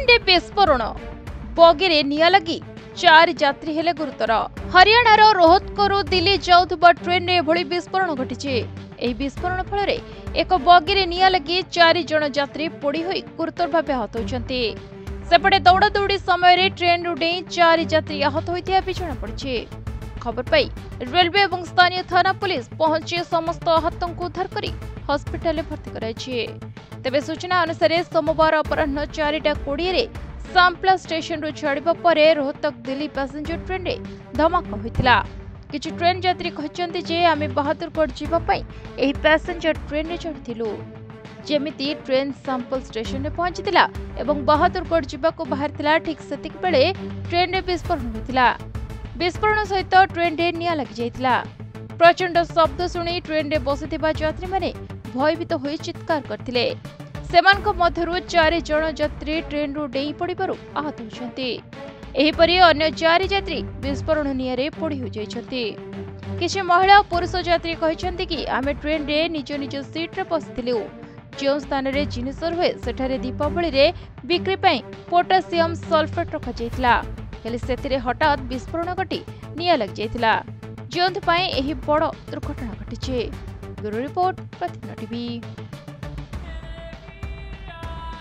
Train रे विस्फोरण बगिरे निया लगी 4 यात्री हेले गुरुतर। हरियाणार रोहतकरू दिल्ली जाउथबा ट्रेन रे एभଳି विस्फोरण घटिछि। एही विस्फोरण फल एक बगिरे निया लगी 4 जण यात्री पोड़ी होई गुरुतर भाव आहत होइछन्ति। सेपटे दौड़ा दौड़ी समय ट्रेन रु डेई 4 यात्री आहत होइथिया भी जଣା पड़िछि। खबर पाई रेलवे और स्थानीय थाना पुलिस पहुंची समस्त आहतों को उद्धार करी हॉस्पिटल में भर्ती कराइछि। तेबे सूचना अनुसार सोमवार अपराह्न 4:20 रे सांपला स्टेशन रु छाड़िबा परे रोहतक दिल्ली पैसेंजर ट्रेन रे धमाका होइतिला। किछि ट्रेन यात्री कहचंती जे आमे बहादुरगढ़ जीवा पई एही पैसेंजर ट्रेन रे चढ़िथिलु। जेमिति ट्रेन सांपल स्टेशन रे पहुंचीतिला एवं बहादुरगढ़ जीवा को बाहरतिला ठीक सेतिक बेले ट्रेन रे विस्फोरण होइतिला। विस्फोरण सहित ट्रेन रे निया लगी जाइतिला। प्रचंड शब्द सुनी ट्रेन रे बसिथिबा यात्री माने भयभीत होई चित्कार करथिले। सेमानक मध्यरु 4 जण यात्री ट्रेन रु डेई पड़िबारु आहत होइछन्ति। एहीपरि अन्य 4 यात्री विस्फोरण नियारे पोड़ी हो जाइछन्ति। किछि महिला और पुरुष यात्री कहिछन्ति कि आमे ट्रेन रे निज निज सीट रे बसिथिलु। जो स्थान रे जिनिस रहे सेठारे दीपावली रे बिक्री पई पोटासियम सल्फेट रखा जाइतिला। हेले सेतिरे हठात विस्फोरण घटी निया लग जाइतिला। जोंथ पई एही बड़ दुर्घटना घटिछि। Bureau report Pratidin TV.